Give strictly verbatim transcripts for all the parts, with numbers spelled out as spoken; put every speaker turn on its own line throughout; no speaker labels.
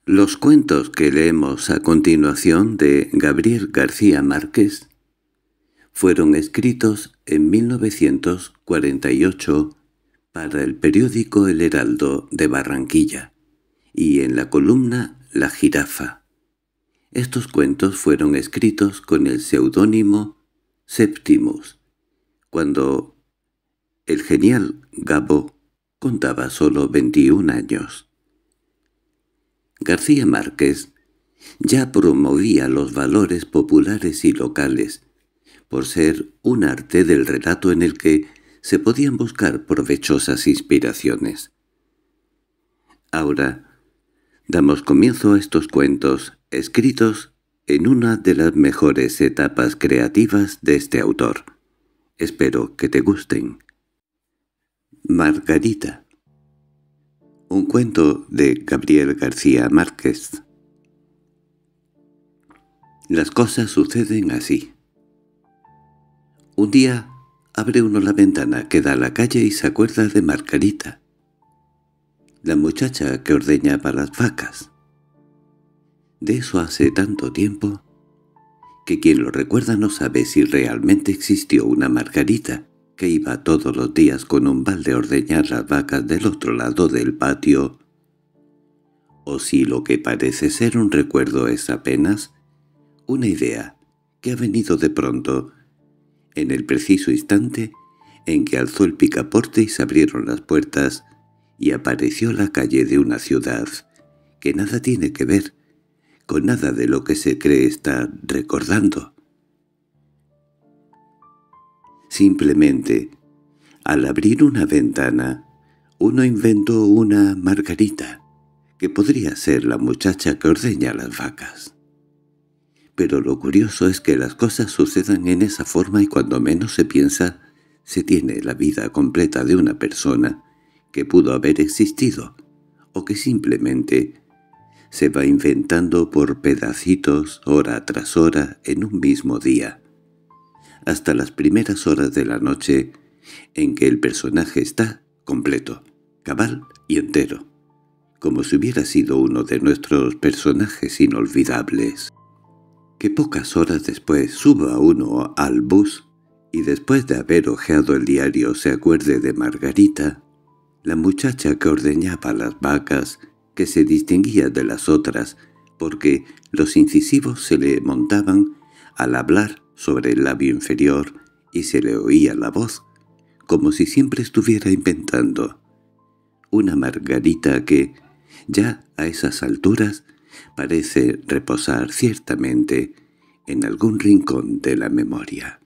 Los cuentos que leemos a continuación de Gabriel García Márquez fueron escritos en mil novecientos cuarenta y ocho para el periódico El Heraldo de Barranquilla y en la columna La Jirafa. Estos cuentos fueron escritos con el seudónimo Septimus, cuando el genial Gabo contaba solo veintiún años. García Márquez ya promovía los valores populares y locales, por ser un arte del relato en el que se podían buscar provechosas inspiraciones. Ahora damos comienzo a estos cuentos, escritos en una de las mejores etapas creativas de este autor. Espero que te gusten. Margarita. Un cuento de Gabriel García Márquez. Las cosas suceden así. Un día abre uno la ventana que da a la calle y se acuerda de Margarita, la muchacha que ordeñaba las vacas. De eso hace tanto tiempo que quien lo recuerda no sabe si realmente existió una Margarita que iba todos los días con un balde a ordeñar las vacas del otro lado del patio, o si lo que parece ser un recuerdo es apenas una idea que ha venido de pronto, en el preciso instante en que alzó el picaporte y se abrieron las puertas y apareció la calle de una ciudad que nada tiene que ver con nada de lo que se cree estar recordando. Simplemente, al abrir una ventana, uno inventó una Margarita, que podría ser la muchacha que ordeña las vacas. Pero lo curioso es que las cosas sucedan en esa forma y cuando menos se piensa, se tiene la vida completa de una persona que pudo haber existido, o que simplemente se va inventando por pedacitos, hora tras hora, en un mismo día, hasta las primeras horas de la noche en que el personaje está completo, cabal y entero, como si hubiera sido uno de nuestros personajes inolvidables. Que pocas horas después suba uno al bus y después de haber hojeado el diario se acuerde de Margarita, la muchacha que ordeñaba las vacas, que se distinguía de las otras porque los incisivos se le montaban al hablar sobre el labio inferior y se le oía la voz, como si siempre estuviera inventando. Una Margarita que, ya a esas alturas, parece reposar ciertamente en algún rincón de la memoria.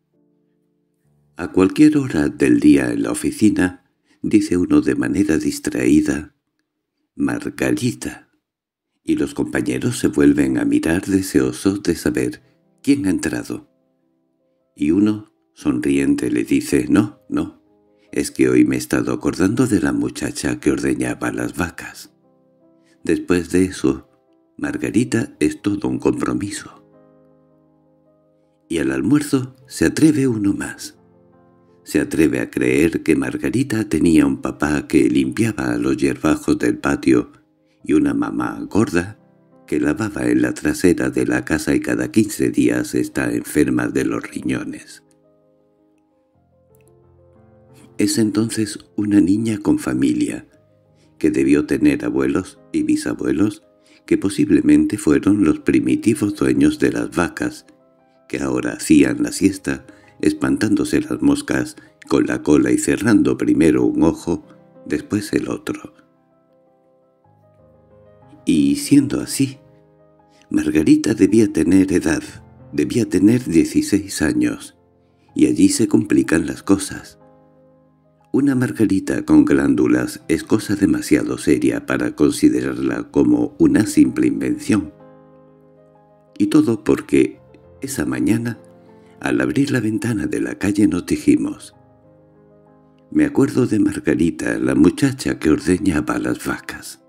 A cualquier hora del día en la oficina, dice uno de manera distraída, «Margarita», y los compañeros se vuelven a mirar deseosos de saber quién ha entrado. Y uno, sonriente, le dice, «No, no, es que hoy me he estado acordando de la muchacha que ordeñaba las vacas». Después de eso, Margarita es todo un compromiso. Y al almuerzo se atreve uno más. Se atreve a creer que Margarita tenía un papá que limpiaba los hierbajos del patio y una mamá gorda que lavaba en la trasera de la casa y cada quince días está enferma de los riñones. Es entonces una niña con familia, que debió tener abuelos y bisabuelos que posiblemente fueron los primitivos dueños de las vacas, que ahora hacían la siesta espantándose las moscas con la cola y cerrando primero un ojo, después el otro. Y siendo así, Margarita debía tener edad, debía tener dieciséis años, y allí se complican las cosas. Una Margarita con glándulas es cosa demasiado seria para considerarla como una simple invención. Y todo porque esa mañana, al abrir la ventana de la calle nos dijimos, «Me acuerdo de Margarita, la muchacha que ordeñaba las vacas».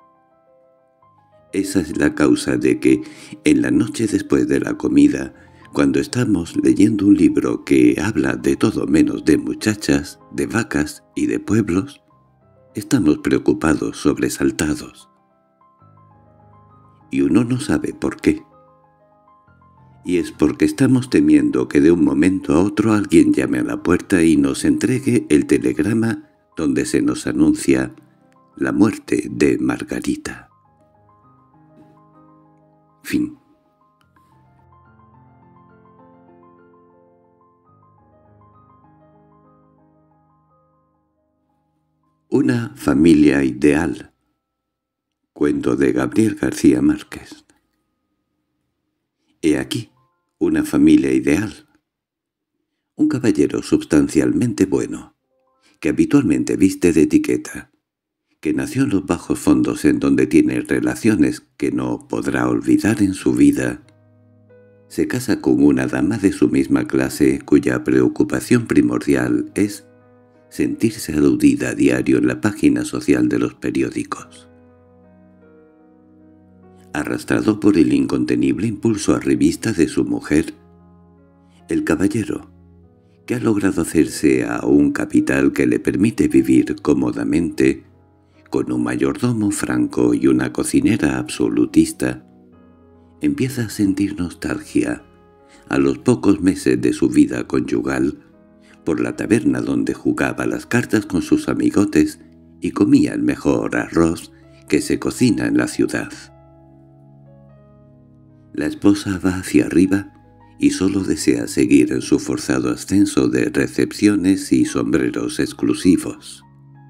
Esa es la causa de que, en la noche después de la comida, cuando estamos leyendo un libro que habla de todo menos de muchachas, de vacas y de pueblos, estamos preocupados, sobresaltados. y uno no sabe por qué. Y es porque estamos temiendo que de un momento a otro alguien llame a la puerta y nos entregue el telegrama donde se nos anuncia la muerte de Margarita. Fin. Una familia ideal. Cuento de Gabriel García Márquez. He aquí una familia ideal. Un caballero substancialmente bueno, que habitualmente viste de etiqueta, que nació en los bajos fondos en donde tiene relaciones que no podrá olvidar en su vida, se casa con una dama de su misma clase cuya preocupación primordial es sentirse aludida a diario en la página social de los periódicos. Arrastrado por el incontenible impulso arribista de su mujer, el caballero, que ha logrado hacerse a un capital que le permite vivir cómodamente, con un mayordomo franco y una cocinera absolutista, empieza a sentir nostalgia, a los pocos meses de su vida conyugal, por la taberna donde jugaba las cartas con sus amigotes y comía el mejor arroz que se cocina en la ciudad. La esposa va hacia arriba y solo desea seguir en su forzado ascenso de recepciones y sombreros exclusivos.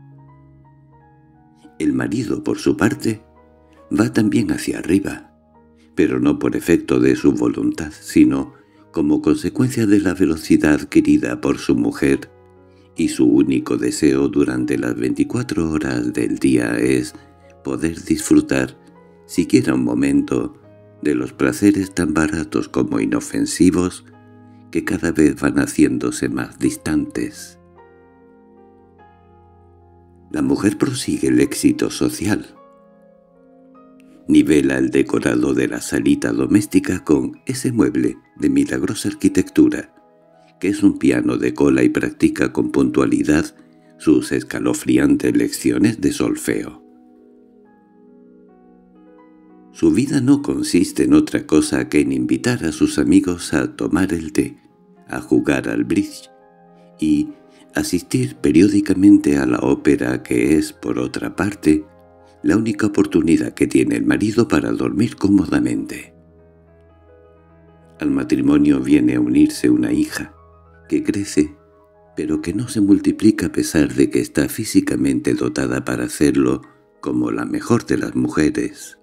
El marido, por su parte, va también hacia arriba, pero no por efecto de su voluntad, sino como consecuencia de la velocidad adquirida por su mujer, y su único deseo durante las veinticuatro horas del día es poder disfrutar, siquiera un momento, de los placeres tan baratos como inofensivos que cada vez van haciéndose más distantes. La mujer prosigue el éxito social. Nivela el decorado de la salita doméstica con ese mueble de milagrosa arquitectura, que es un piano de cola, y practica con puntualidad sus escalofriantes lecciones de solfeo. Su vida no consiste en otra cosa que en invitar a sus amigos a tomar el té, a jugar al bridge y asistir periódicamente a la ópera, que es, por otra parte, la única oportunidad que tiene el marido para dormir cómodamente. Al matrimonio viene a unirse una hija, que crece, pero que no se multiplica a pesar de que está físicamente dotada para hacerlo como la mejor de las mujeres.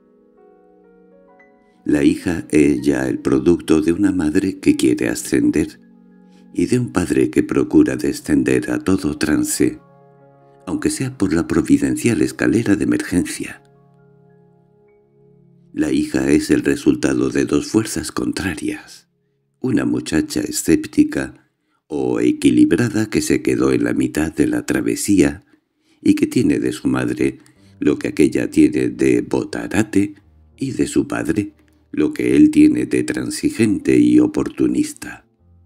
La hija es ya el producto de una madre que quiere ascender y de un padre que procura descender a todo trance, aunque sea por la providencial escalera de emergencia. La hija es el resultado de dos fuerzas contrarias, una muchacha escéptica o equilibrada que se quedó en la mitad de la travesía y que tiene de su madre lo que aquella tiene de botarate y de su padre lo que él tiene de transigente y oportunista.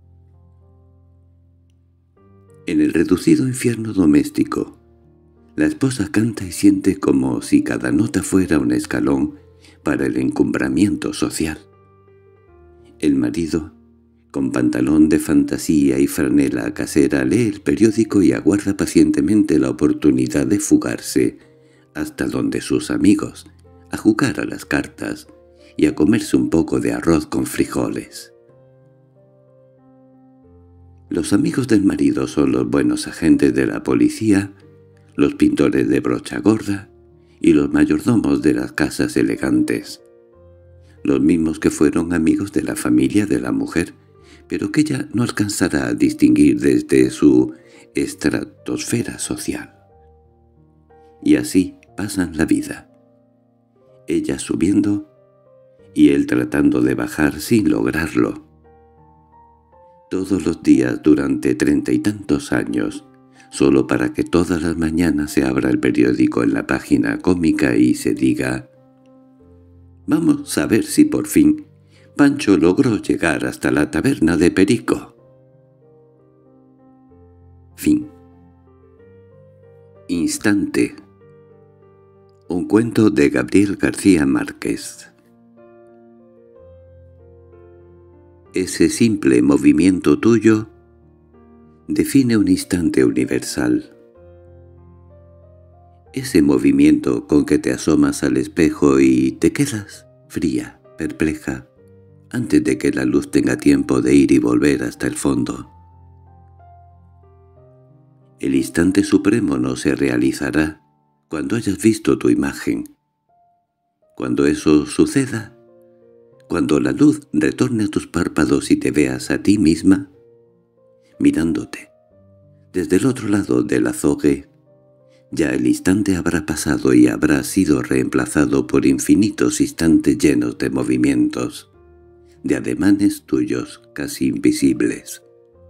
En el reducido infierno doméstico, la esposa canta y siente como si cada nota fuera un escalón para el encumbramiento social. El marido, con pantalón de fantasía y franela casera, lee el periódico y aguarda pacientemente la oportunidad de fugarse hasta donde sus amigos, a jugar a las cartas y a comerse un poco de arroz con frijoles. Los amigos del marido son los buenos agentes de la policía, los pintores de brocha gorda y los mayordomos de las casas elegantes, los mismos que fueron amigos de la familia de la mujer, pero que ella no alcanzará a distinguir desde su estratosfera social. Y así pasan la vida, ella subiendo y él tratando de bajar sin lograrlo. Todos los días durante treinta y tantos años, solo para que todas las mañanas se abra el periódico en la página cómica y se diga: «Vamos a ver si por fin Pancho logró llegar hasta la taberna de Perico». Fin. Instante. Un cuento de Gabriel García Márquez. Ese simple movimiento tuyo define un instante universal. Ese movimiento con que te asomas al espejo y te quedas fría, perpleja, antes de que la luz tenga tiempo de ir y volver hasta el fondo. El instante supremo no se realizará cuando hayas visto tu imagen. Cuando eso suceda, cuando la luz retorne a tus párpados y te veas a ti misma, mirándote, desde el otro lado del azogue, ya el instante habrá pasado y habrá sido reemplazado por infinitos instantes llenos de movimientos, de ademanes tuyos casi invisibles.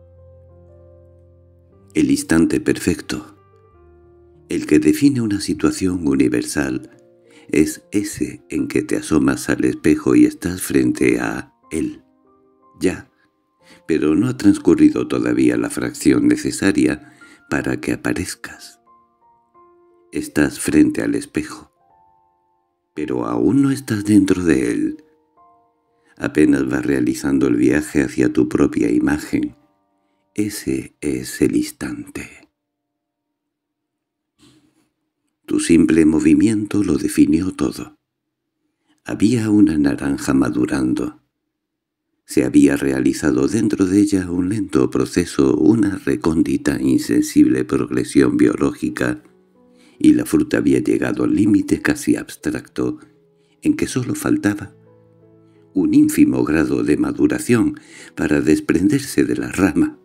El instante perfecto, el que define una situación universal, es ese en que te asomas al espejo y estás frente a él. Ya, pero no ha transcurrido todavía la fracción necesaria para que aparezcas. Estás frente al espejo, pero aún no estás dentro de él. Apenas vas realizando el viaje hacia tu propia imagen. Ese es el instante. Tu simple movimiento lo definió todo. Había una naranja madurando. Se había realizado dentro de ella un lento proceso, una recóndita, insensible progresión biológica, y la fruta había llegado al límite casi abstracto, en que sólo faltaba un ínfimo grado de maduración para desprenderse de la rama.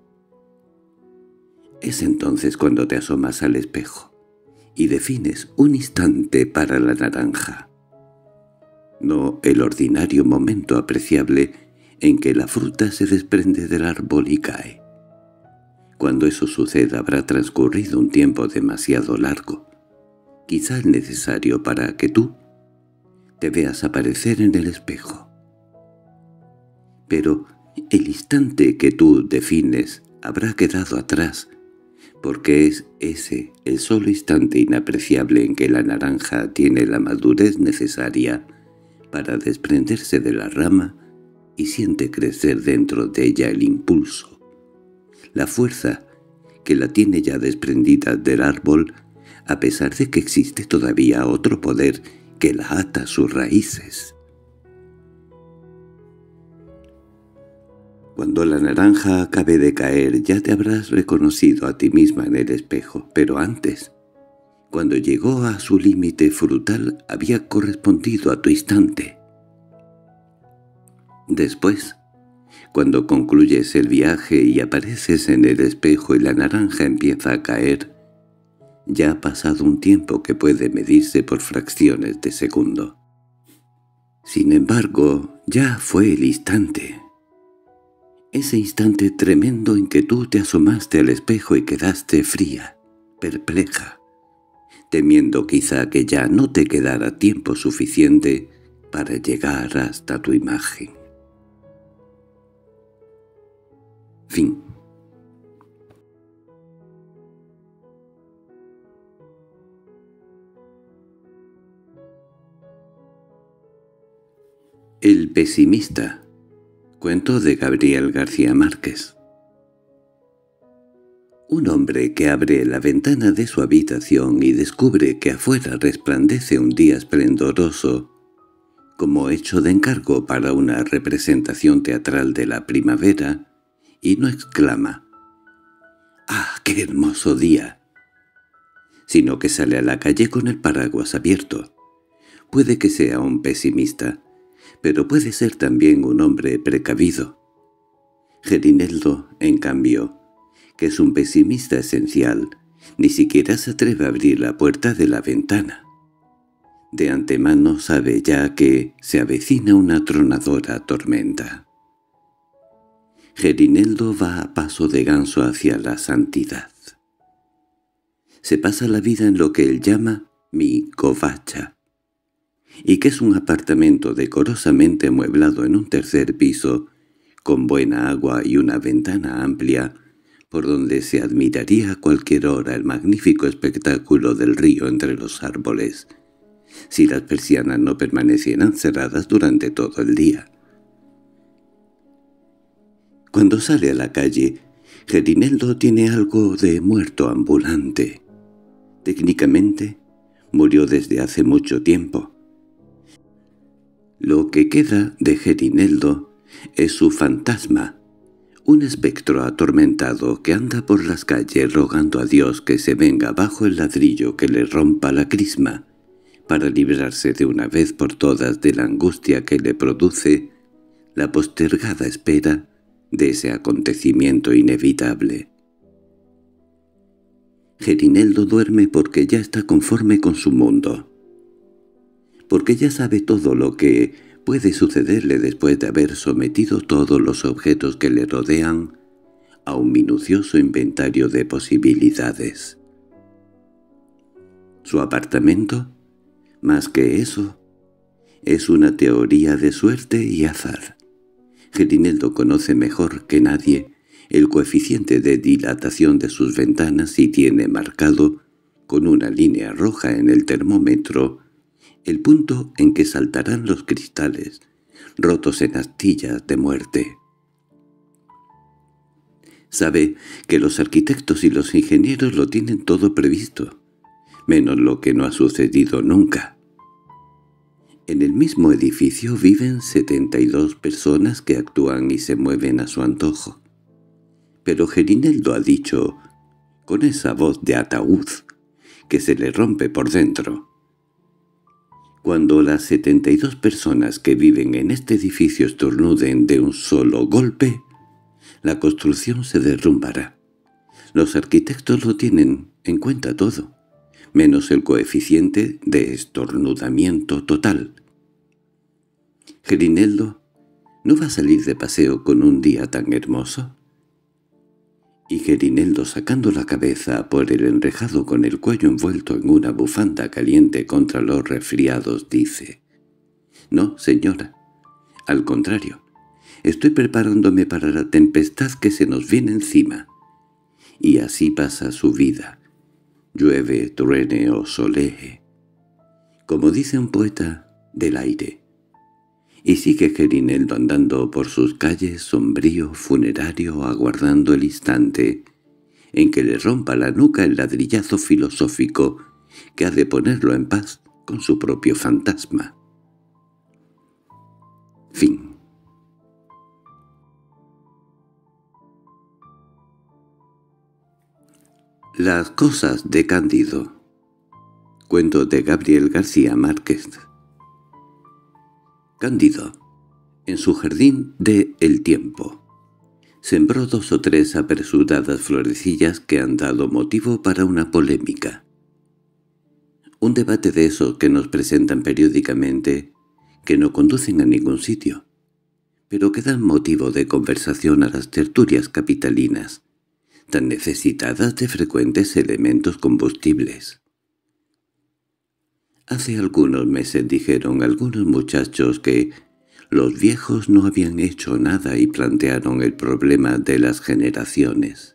Es entonces cuando te asomas al espejo y defines un instante para la naranja, no el ordinario momento apreciable en que la fruta se desprende del árbol y cae. Cuando eso suceda habrá transcurrido un tiempo demasiado largo, quizá el necesario para que tú te veas aparecer en el espejo. Pero el instante que tú defines habrá quedado atrás, porque es ese el solo instante inapreciable en que la naranja tiene la madurez necesaria para desprenderse de la rama y siente crecer dentro de ella el impulso, la fuerza que la tiene ya desprendida del árbol, a pesar de que existe todavía otro poder que la ata a sus raíces. Cuando la naranja acabe de caer ya te habrás reconocido a ti misma en el espejo, pero antes, cuando llegó a su límite frutal, había correspondido a tu instante. Después, cuando concluyes el viaje y apareces en el espejo y la naranja empieza a caer, ya ha pasado un tiempo que puede medirse por fracciones de segundo. Sin embargo, ya fue el instante. Ese instante tremendo en que tú te asomaste al espejo y quedaste fría, perpleja, temiendo quizá que ya no te quedara tiempo suficiente para llegar hasta tu imagen. Fin. El pesimista. Cuento de Gabriel García Márquez. Un hombre que abre la ventana de su habitación y descubre que afuera resplandece un día esplendoroso, como hecho de encargo para una representación teatral de la primavera, y no exclama «¡Ah, qué hermoso día!», sino que sale a la calle con el paraguas abierto. Puede que sea un pesimista, pero puede ser también un hombre precavido. Gerineldo, en cambio, que es un pesimista esencial, ni siquiera se atreve a abrir la puerta de la ventana. De antemano sabe ya que se avecina una atronadora tormenta. Gerineldo va a paso de ganso hacia la santidad. Se pasa la vida en lo que él llama mi covacha, y que es un apartamento decorosamente amueblado en un tercer piso, con buena agua y una ventana amplia, por donde se admiraría a cualquier hora el magnífico espectáculo del río entre los árboles, si las persianas no permanecieran cerradas durante todo el día. Cuando sale a la calle, Gerineldo tiene algo de muerto ambulante. Técnicamente, murió desde hace mucho tiempo. Lo que queda de Gerineldo es su fantasma, un espectro atormentado que anda por las calles rogando a Dios que se venga bajo el ladrillo que le rompa la crisma, para librarse de una vez por todas de la angustia que le produce la postergada espera de ese acontecimiento inevitable. Gerineldo duerme porque ya está conforme con su mundo, porque ya sabe todo lo que puede sucederle después de haber sometido todos los objetos que le rodean a un minucioso inventario de posibilidades. Su apartamento, más que eso, es una teoría de suerte y azar. Gerineldo conoce mejor que nadie el coeficiente de dilatación de sus ventanas y tiene marcado, con una línea roja en el termómetro, el punto en que saltarán los cristales, rotos en astillas de muerte. Sabe que los arquitectos y los ingenieros lo tienen todo previsto, menos lo que no ha sucedido nunca. En el mismo edificio viven setenta y dos personas que actúan y se mueven a su antojo. Pero Gerineldo ha dicho, con esa voz de ataúd, que se le rompe por dentro: cuando las setenta y dos personas que viven en este edificio estornuden de un solo golpe, la construcción se derrumbará. Los arquitectos lo tienen en cuenta todo, menos el coeficiente de estornudamiento total. ¿Gerineldo no va a salir de paseo con un día tan hermoso? Y Gerineldo, sacando la cabeza por el enrejado con el cuello envuelto en una bufanda caliente contra los resfriados, dice: «No, señora. Al contrario, estoy preparándome para la tempestad que se nos viene encima». Y así pasa su vida. Llueve, truene o solee, como dice un poeta, del aire. Y sigue Gerineldo andando por sus calles sombrío, funerario, aguardando el instante en que le rompa la nuca el ladrillazo filosófico que ha de ponerlo en paz con su propio fantasma. Fin. Las cosas de Cándido. Cuento de Gabriel García Márquez. Cándido, en su jardín de El Tiempo, sembró dos o tres apresuradas florecillas que han dado motivo para una polémica. Un debate de esos que nos presentan periódicamente, que no conducen a ningún sitio, pero que dan motivo de conversación a las tertulias capitalinas, tan necesitadas de frecuentes elementos combustibles. Hace algunos meses dijeron algunos muchachos que los viejos no habían hecho nada y plantearon el problema de las generaciones.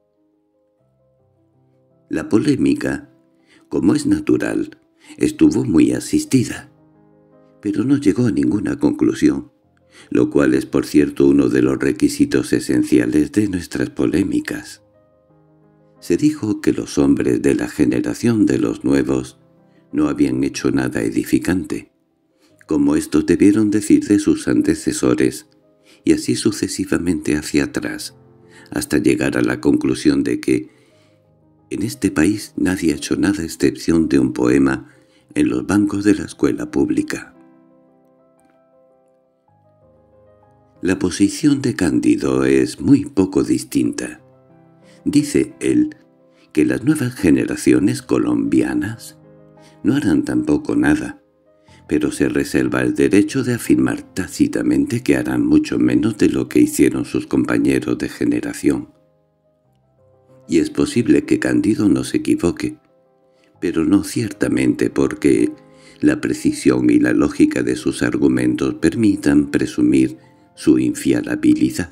La polémica, como es natural, estuvo muy asistida, pero no llegó a ninguna conclusión, lo cual es por cierto uno de los requisitos esenciales de nuestras polémicas. Se dijo que los hombres de la generación de los nuevos no habían hecho nada edificante, como estos debieron decir de sus antecesores, y así sucesivamente hacia atrás, hasta llegar a la conclusión de que en este país nadie ha hecho nada a excepción de un poema en los bancos de la escuela pública. La posición de Cándido es muy poco distinta. Dice él que las nuevas generaciones colombianas no harán tampoco nada, pero se reserva el derecho de afirmar tácitamente que harán mucho menos de lo que hicieron sus compañeros de generación. Y es posible que Cándido no se equivoque, pero no ciertamente porque la precisión y la lógica de sus argumentos permitan presumir su infiabilidad.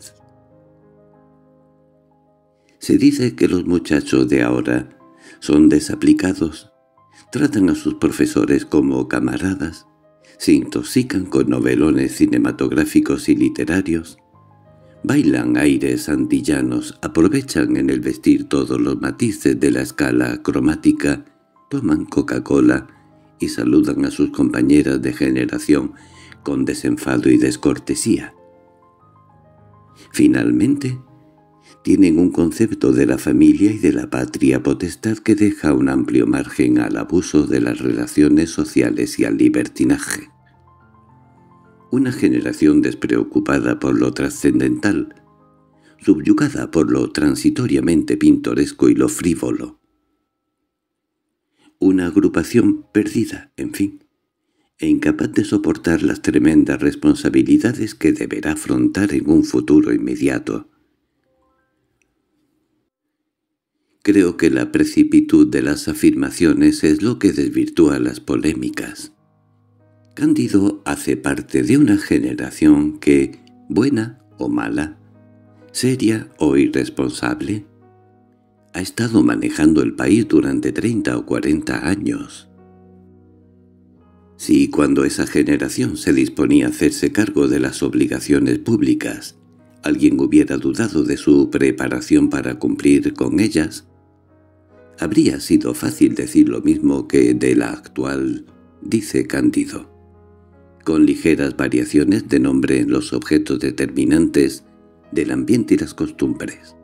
Se dice que los muchachos de ahora son desaplicados, Tratan a sus profesores como camaradas, se intoxican con novelones cinematográficos y literarios, bailan aires antillanos, aprovechan en el vestir todos los matices de la escala cromática, toman Coca-Cola y saludan a sus compañeras de generación con desenfado y descortesía. Finalmente, tienen un concepto de la familia y de la patria potestad que deja un amplio margen al abuso de las relaciones sociales y al libertinaje. Una generación despreocupada por lo trascendental, subyugada por lo transitoriamente pintoresco y lo frívolo. Una agrupación perdida, en fin, e incapaz de soportar las tremendas responsabilidades que deberá afrontar en un futuro inmediato. Creo que la precipitud de las afirmaciones es lo que desvirtúa las polémicas. Cándido hace parte de una generación que, buena o mala, seria o irresponsable, ha estado manejando el país durante treinta o cuarenta años. Si cuando esa generación se disponía a hacerse cargo de las obligaciones públicas, alguien hubiera dudado de su preparación para cumplir con ellas, habría sido fácil decir lo mismo que de la actual, dice Cándido, con ligeras variaciones de nombre en los objetos determinantes del ambiente y las costumbres.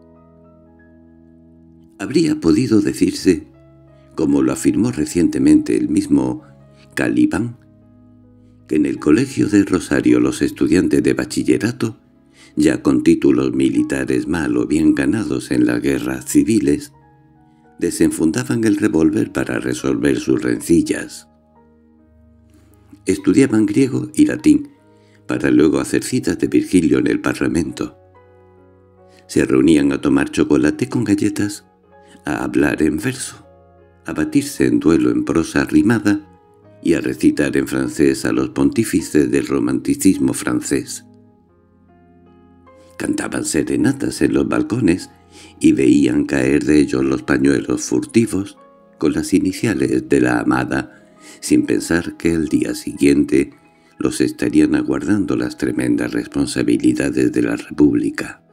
Habría podido decirse, como lo afirmó recientemente el mismo Calibán, que en el colegio de Rosario los estudiantes de bachillerato, ya con títulos militares mal o bien ganados en las guerras civiles, desenfundaban el revólver para resolver sus rencillas. Estudiaban griego y latín, para luego hacer citas de Virgilio en el Parlamento. Se reunían a tomar chocolate con galletas, a hablar en verso, a batirse en duelo en prosa rimada y a recitar en francés a los pontífices del romanticismo francés. Cantaban serenatas en los balcones y veían caer de ellos los pañuelos furtivos con las iniciales de la amada, sin pensar que el día siguiente los estarían aguardando las tremendas responsabilidades de la República.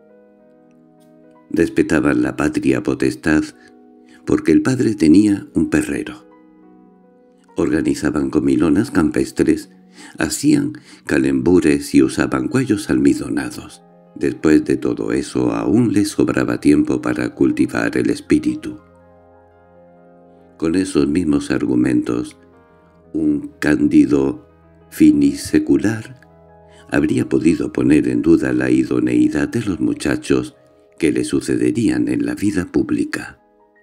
Respetaban la patria potestad porque el padre tenía un perrero. Organizaban comilonas campestres, hacían calembures y usaban cuellos almidonados. Después de todo eso aún les sobraba tiempo para cultivar el espíritu. Con esos mismos argumentos, un Cándido finisecular habría podido poner en duda la idoneidad de los muchachos que le sucederían en la vida pública.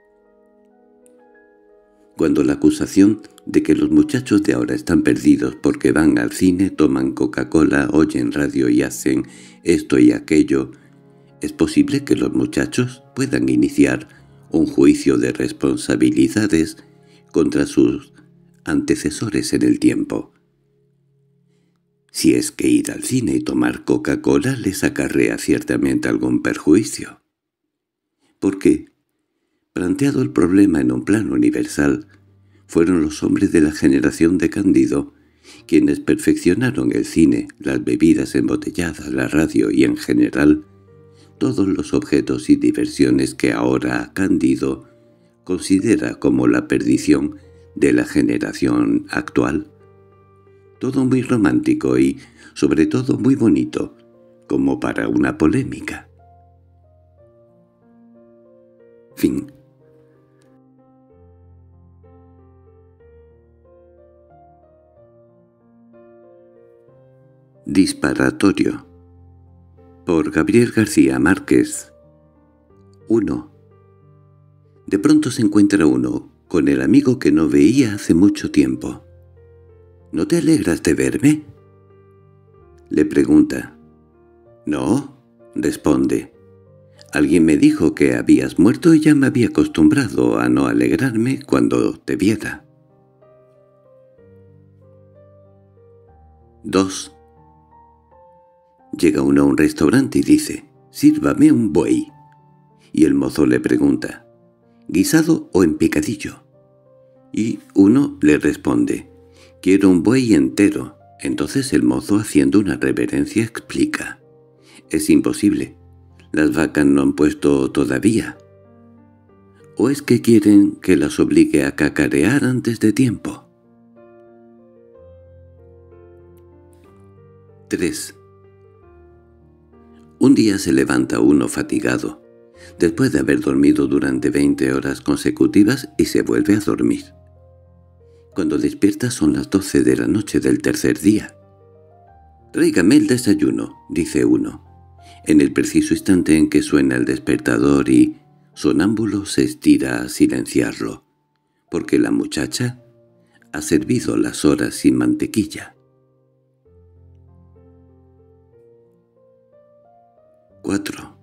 Cuando la acusación de que los muchachos de ahora están perdidos porque van al cine, toman Coca-Cola, oyen radio y hacen esto y aquello, es posible que los muchachos puedan iniciar un juicio de responsabilidades contra sus antecesores en el tiempo. Si es que ir al cine y tomar Coca-Cola les acarrea ciertamente algún perjuicio. Porque, planteado el problema en un plano universal, fueron los hombres de la generación de Cándido quienes perfeccionaron el cine, las bebidas embotelladas, la radio y en general todos los objetos y diversiones que ahora Cándido considera como la perdición de la generación actual. Todo muy romántico y, sobre todo, muy bonito, como para una polémica. Fin. Disparatorio. Por Gabriel García Márquez. uno. De pronto se encuentra uno con el amigo que no veía hace mucho tiempo. —¿No te alegras de verme? Le pregunta. —No —responde—. Alguien me dijo que habías muerto y ya me había acostumbrado a no alegrarme cuando te viera. dos. Llega uno a un restaurante y dice, «Sírvame un buey». Y el mozo le pregunta, «¿Guisado o en picadillo?». Y uno le responde, «Quiero un buey entero». Entonces el mozo, haciendo una reverencia, explica, «Es imposible. Las vacas no han puesto todavía». ¿O es que quieren que las obligue a cacarear antes de tiempo? tres. Un día se levanta uno fatigado, después de haber dormido durante veinte horas consecutivas, y se vuelve a dormir. Cuando despierta son las doce de la noche del tercer día. «Tráigame el desayuno», dice uno, en el preciso instante en que suena el despertador y, sonámbulo, se estira a silenciarlo, porque la muchacha ha servido las horas sin mantequilla. cuatro.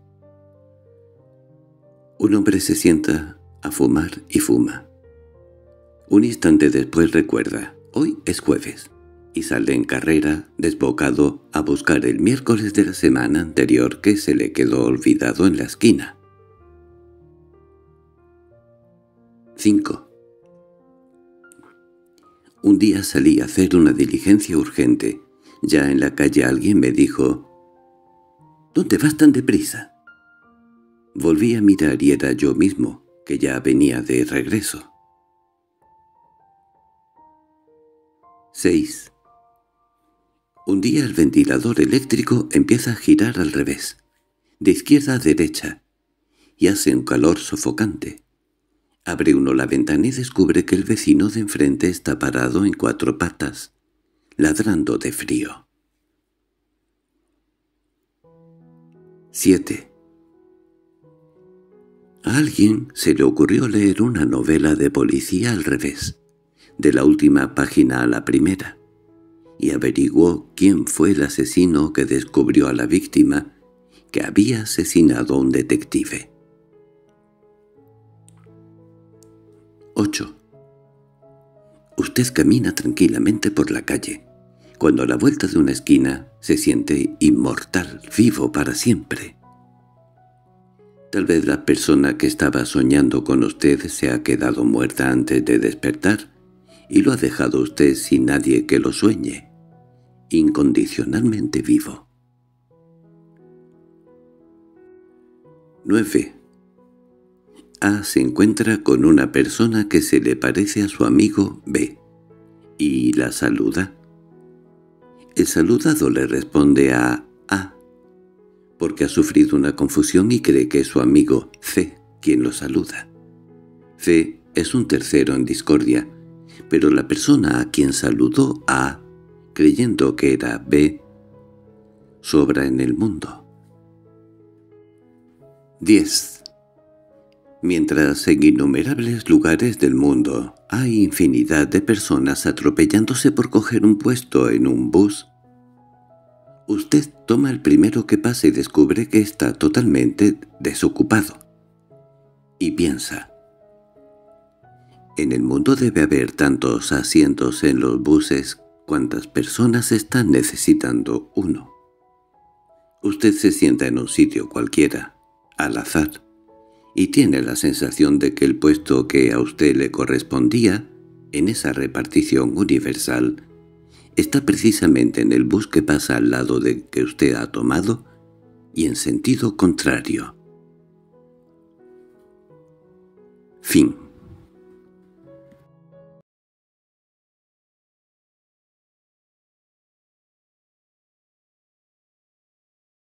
Un hombre se sienta a fumar y fuma. Un instante después recuerda, hoy es jueves, y sale en carrera, desbocado, a buscar el miércoles de la semana anterior que se le quedó olvidado en la esquina. cinco. Un día salí a hacer una diligencia urgente. Ya en la calle alguien me dijo, «¿Dónde vas tan deprisa?» Volví a mirar y era yo mismo, que ya venía de regreso. seis. Un día el ventilador eléctrico empieza a girar al revés, de izquierda a derecha, y hace un calor sofocante. Abre uno la ventana y descubre que el vecino de enfrente está parado en cuatro patas, ladrando de frío. siete. A alguien se le ocurrió leer una novela de policía al revés, de la última página a la primera, y averiguó quién fue el asesino que descubrió a la víctima que había asesinado a un detective. ocho. Usted camina tranquilamente por la calle, cuando a la vuelta de una esquina se siente inmortal, vivo para siempre. Tal vez la persona que estaba soñando con usted se ha quedado muerta antes de despertar y lo ha dejado usted sin nadie que lo sueñe, incondicionalmente vivo. nueve. A se encuentra con una persona que se le parece a su amigo B, y la saluda. El saludado le responde a A, porque ha sufrido una confusión y cree que es su amigo C quien lo saluda. C es un tercero en discordia, pero la persona a quien saludó A, creyendo que era B, sobra en el mundo. diez. Mientras en innumerables lugares del mundo hay infinidad de personas atropellándose por coger un puesto en un bus, usted toma el primero que pasa y descubre que está totalmente desocupado. Y piensa, en el mundo debe haber tantos asientos en los buses cuantas personas están necesitando uno. Usted se sienta en un sitio cualquiera, al azar, y tiene la sensación de que el puesto que a usted le correspondía, en esa repartición universal, está precisamente en el bus que pasa al lado del que usted ha tomado y en sentido contrario. Fin.